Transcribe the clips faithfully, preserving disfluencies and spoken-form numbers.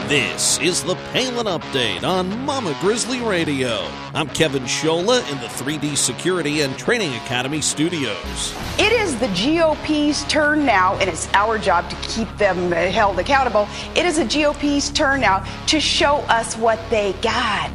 This is the Palin Update on Mama Grizzly Radio. I'm Kevin Scholla in the three D Security and Training Academy studios. It is the G O P's turn now, and it's our job to keep them held accountable. It is the G O P's turn now to show us what they got.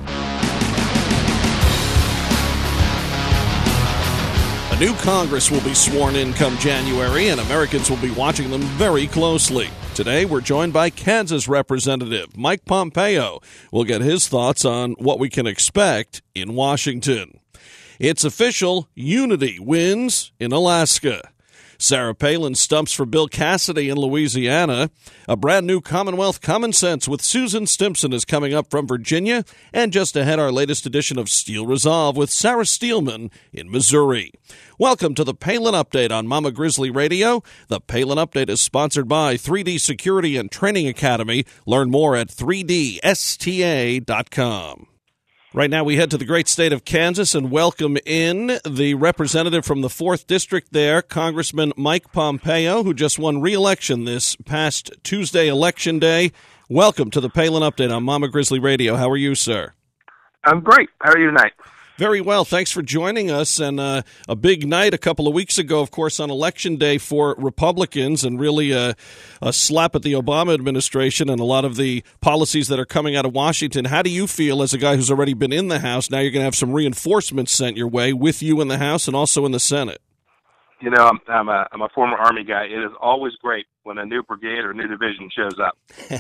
A new Congress will be sworn in come January, and Americans will be watching them very closely. Today, we're joined by Kansas Representative Mike Pompeo. We'll get his thoughts on what we can expect in Washington. It's official, unity wins in Alaska. Sarah Palin stumps for Bill Cassidy in Louisiana. A brand new Commonwealth Common Sense with Susan Stimson is coming up from Virginia. And just ahead, our latest edition of Steel Resolve with Sarah Steelman in Missouri. Welcome to the Palin Update on Mama Grizzly Radio. The Palin Update is sponsored by three D Security and Training Academy. Learn more at three D S T A dot com. Right now, we head to the great state of Kansas and welcome in the representative from the fourth District there, Congressman Mike Pompeo, who just won re-election this past Tuesday, Election Day. Welcome to the Palin Update on Mama Grizzly Radio. How are you, sir? I'm great. How are you tonight? Very well. Thanks for joining us. And uh, a big night a couple of weeks ago, of course, on Election Day for Republicans, and really a, a slap at the Obama administration and a lot of the policies that are coming out of Washington. How do you feel as a guy who's already been in the House? Now you're going to have some reinforcements sent your way with you in the House and also in the Senate. You know, I'm, I'm, a, I'm a former Army guy. It is always great when a new brigade or new division shows up.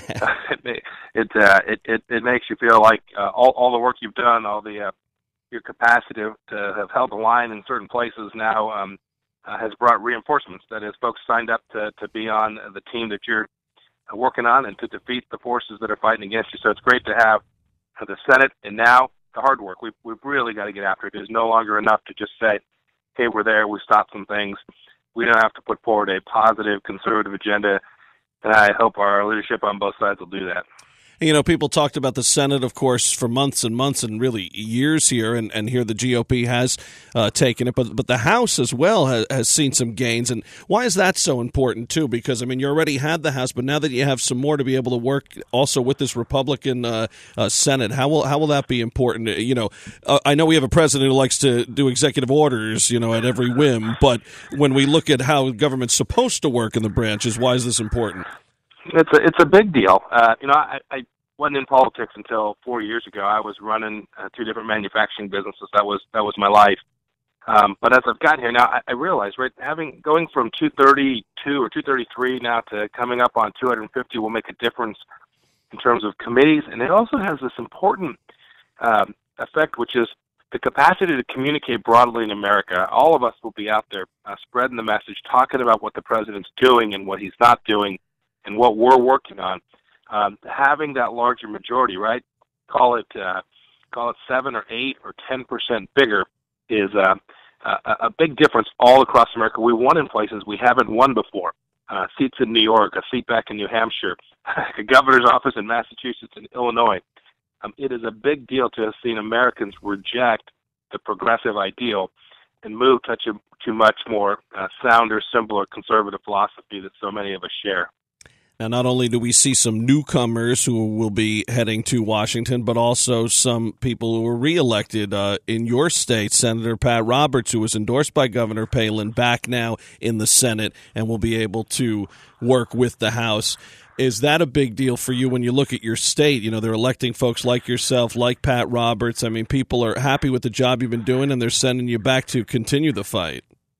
it, it, uh, it, it, it makes you feel like uh, all, all the work you've done, all the uh, your capacity to, to have held the line in certain places now um, uh, has brought reinforcements. That is, folks signed up to, to be on the team that you're working on and to defeat the forces that are fighting against you. So it's great to have the Senate and now the hard work. We've, we've really got to get after it. It is no longer enough to just say, hey, we're there, we stopped some things. We don't have to put forward a positive conservative agenda, and I hope our leadership on both sides will do that. You know, people talked about the Senate, of course, for months and months and really years here, and, and here the G O P has uh, taken it. But but the House as well has, has seen some gains. And why is that so important, too? Because, I mean, you already had the House, but now that you have some more to be able to work also with this Republican uh, uh, Senate, how will how will that be important? You know, uh, I know we have a president who likes to do executive orders, you know, at every whim. But when we look at how government's supposed to work in the branches, why is this important? It's a, it's a big deal. Uh, you know, I, I wasn't in politics until four years ago. I was running uh, two different manufacturing businesses. That was that was my life. Um, but as I've gotten here now, I, I realize, right, having going from two thirty-two or two thirty-three now to coming up on two hundred fifty will make a difference in terms of committees. And it also has this important um, effect, which is the capacity to communicate broadly in America. All of us will be out there uh, spreading the message, talking about what the president's doing and what he's not doing, and what we're working on. Um, having that larger majority, right? Call it uh, call it seven or eight or ten percent bigger is uh, a, a big difference all across America. We won in places we haven't won before. Uh, seats in New York, a seat back in New Hampshire, a governor's office in Massachusetts and Illinois. Um, it is a big deal to have seen Americans reject the progressive ideal and move to a, to much more uh, sounder, simpler, conservative philosophy that so many of us share. Now, not only do we see some newcomers who will be heading to Washington, but also some people who were reelected uh, in your state. Senator Pat Roberts, who was endorsed by Governor Palin, back now in the Senate and will be able to work with the House. Is that a big deal for you when you look at your state? You know, they're electing folks like yourself, like Pat Roberts. I mean, people are happy with the job you've been doing, and they're sending you back to continue the fight.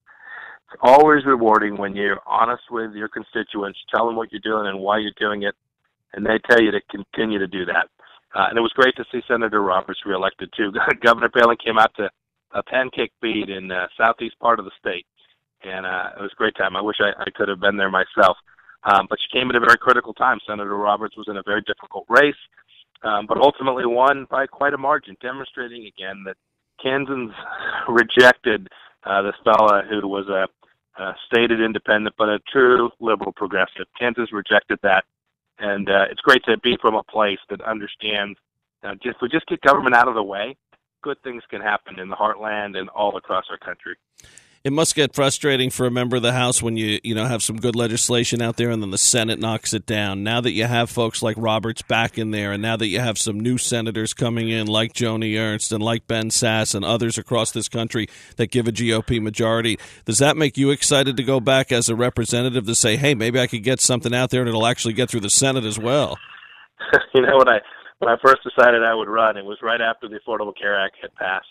Always rewarding when you're honest with your constituents, tell them what you're doing and why you're doing it, and they tell you to continue to do that. Uh, and it was great to see Senator Roberts reelected, too. Governor Palin came out to a pancake feed in the uh, southeast part of the state, and uh, it was a great time. I wish I, I could have been there myself. Um, but she came at a very critical time. Senator Roberts was in a very difficult race, um, but ultimately won by quite a margin, demonstrating again that Kansans rejected uh, this fella who was a Uh, stated independent, but a true liberal progressive. Kansas rejected that, and uh, it's great to be from a place that understands uh, just, if we just get government out of the way, good things can happen in the heartland and all across our country. It must get frustrating for a member of the House when you you know have some good legislation out there and then the Senate knocks it down. Now that you have folks like Roberts back in there, and now that you have some new senators coming in like Joni Ernst and like Ben Sass and others across this country that give a G O P majority, does that make you excited to go back as a representative to say, hey, maybe I could get something out there and it'll actually get through the Senate as well? You know, when I when I first decided I would run, it was right after the Affordable Care Act had passed.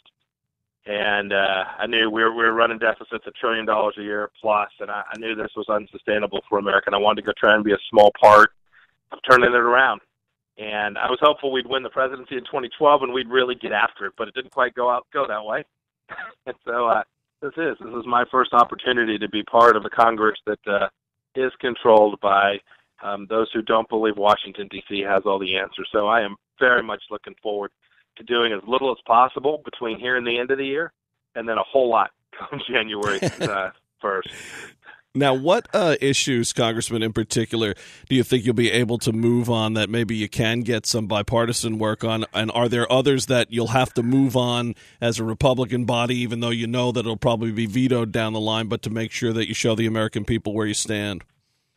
And uh, I knew we were, we were running deficits a trillion dollars a year plus, and I, I knew this was unsustainable for America, and I wanted to go try and be a small part of turning it around. And I was hopeful we'd win the presidency in twenty twelve and we'd really get after it, but it didn't quite go out go that way. And so uh, this is this is my first opportunity to be part of a Congress that uh, is controlled by um, those who don't believe Washington, D C has all the answers. So I am very much looking forward to doing as little as possible between here and the end of the year, and then a whole lot come January uh, first. Now, what uh, issues, Congressman, in particular, do you think you'll be able to move on that maybe you can get some bipartisan work on? And are there others that you'll have to move on as a Republican body, even though you know that it'll probably be vetoed down the line, but to make sure that you show the American people where you stand?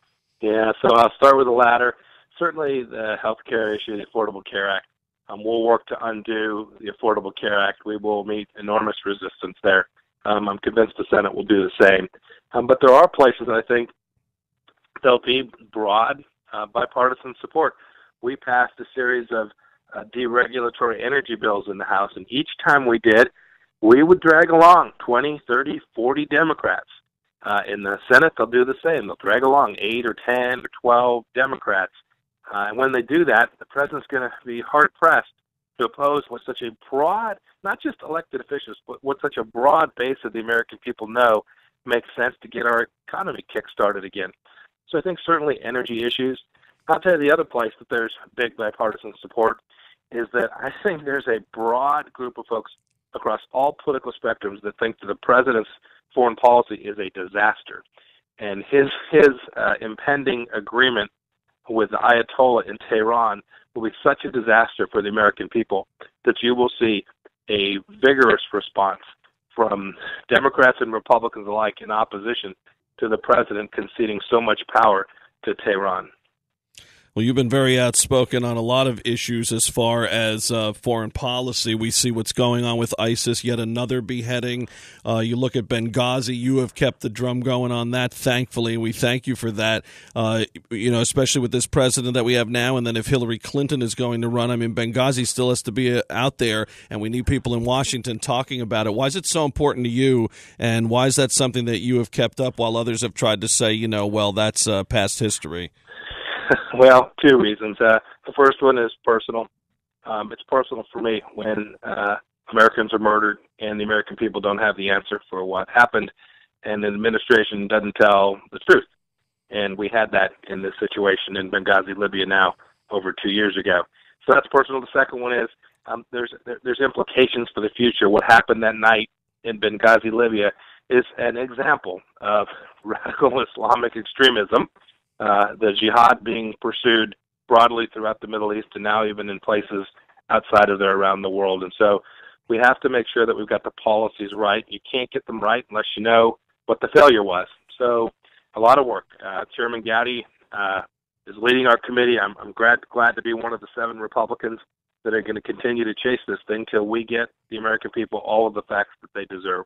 Yeah, so I'll start with the latter. Certainly the health care issue, the Affordable Care Act. Um, we'll work to undo the Affordable Care Act. We will meet enormous resistance there. Um, I'm convinced the Senate will do the same. Um, but there are places that I think there'll be broad uh, bipartisan support. We passed a series of uh, deregulatory energy bills in the House, and each time we did, we would drag along twenty, thirty, forty Democrats. Uh, in the Senate, they'll do the same. They'll drag along eight or ten or twelve Democrats. Uh, and when they do that, the president's going to be hard-pressed to oppose what such a broad, not just elected officials, but what such a broad base of the American people know makes sense to get our economy kick-started again. So I think certainly energy issues. I'll tell you the other place that there's big bipartisan support is that I think there's a broad group of folks across all political spectrums that think that the president's foreign policy is a disaster. And his, his uh, impending agreement with the Ayatollah in Tehran will be such a disaster for the American people that you will see a vigorous response from Democrats and Republicans alike in opposition to the president conceding so much power to Tehran. Well, you've been very outspoken on a lot of issues as far as uh, foreign policy. We see what's going on with ISIS, yet another beheading. Uh, you look at Benghazi. You have kept the drum going on that, thankfully, and we thank you for that, uh, you know, especially with this president that we have now. And then if Hillary Clinton is going to run, I mean, Benghazi still has to be out there, and we need people in Washington talking about it. Why is it so important to you, and why is that something that you have kept up while others have tried to say, you know, well, that's uh, past history? Well, two reasons. Uh, the first one is personal. Um, it's personal for me when uh, Americans are murdered and the American people don't have the answer for what happened, and the administration doesn't tell the truth. And we had that in this situation in Benghazi, Libya now over two years ago. So that's personal. The second one is um, there's there, there's implications for the future. What happened that night in Benghazi, Libya is an example of radical Islamic extremism. Uh, the jihad being pursued broadly throughout the Middle East and now even in places outside of there around the world. And so we have to make sure that we've got the policies right. You can't get them right unless you know what the failure was. So a lot of work. Uh, Chairman Gowdy uh, is leading our committee. I'm, I'm glad, glad to be one of the seven Republicans that are going to continue to chase this thing till we get the American people all of the facts that they deserve.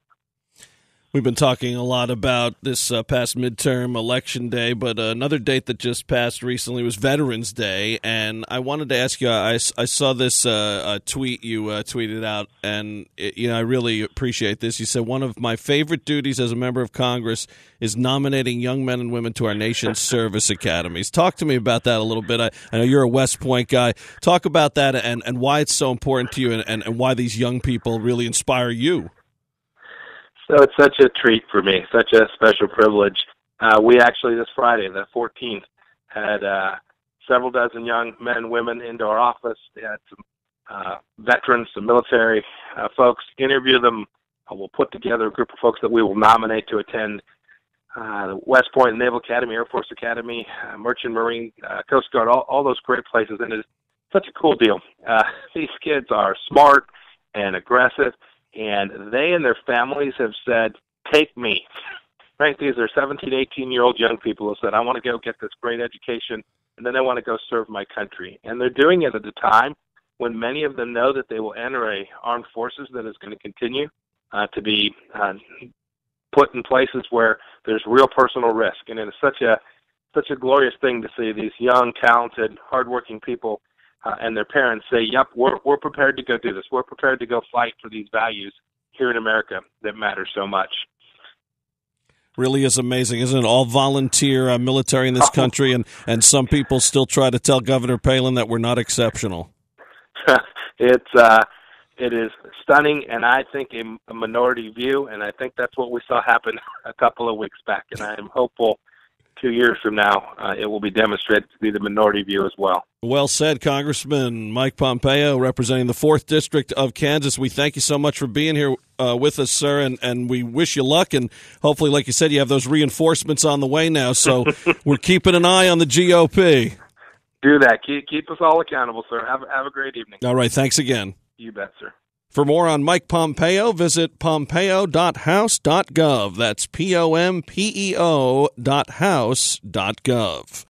We've been talking a lot about this uh, past midterm election day, but uh, another date that just passed recently was Veterans Day, and I wanted to ask you, I, I saw this uh, uh, tweet you uh, tweeted out, and it, you know I really appreciate this. You said, one of my favorite duties as a member of Congress is nominating young men and women to our nation's service academies. Talk to me about that a little bit. I, I know you're a West Point guy. Talk about that and, and why it's so important to you and, and, and why these young people really inspire you. So it's such a treat for me, such a special privilege. Uh, we actually, this Friday, the fourteenth, had uh, several dozen young men and women into our office. We had some uh, veterans, some military uh, folks, interview them. Uh, we'll put together a group of folks that we will nominate to attend uh, the West Point Naval Academy, Air Force Academy, uh, Merchant Marine, uh, Coast Guard, all, all those great places. And it's such a cool deal. Uh, these kids are smart and aggressive. And they and their families have said, take me. Right? These are seventeen, eighteen-year-old young people who said, I want to go get this great education, and then I want to go serve my country. And they're doing it at a time when many of them know that they will enter a armed forces that is going to continue uh, to be uh, put in places where there's real personal risk. And it is such a such a glorious thing to see these young, talented, hardworking people uh, and their parents say, yep, we're, we're prepared to go do this. We're prepared to go fight for these values here in America that matter so much. Really is amazing, isn't it? All volunteer uh, military in this country, and, and some people still try to tell Governor Palin that we're not exceptional. it's uh, it is stunning, and I think a, a minority view, and I think that's what we saw happen a couple of weeks back. And I am hopeful two years from now uh, it will be demonstrated to be the minority view as well. Well said, Congressman Mike Pompeo, representing the fourth District of Kansas. We thank you so much for being here uh, with us, sir, and, and we wish you luck. And hopefully, like you said, you have those reinforcements on the way now. So we're keeping an eye on the G O P. Do that. Keep, keep us all accountable, sir. Have, have a great evening. All right. Thanks again. You bet, sir. For more on Mike Pompeo, visit pompeo dot house dot gov. That's P O M P E O dot house dot gov.